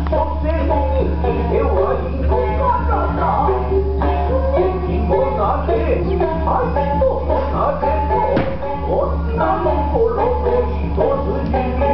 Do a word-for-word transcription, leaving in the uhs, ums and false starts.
我这梦给我一个干啥？眼睛莫拿铁，耳朵莫拿铁，我那梦不落落，多自己。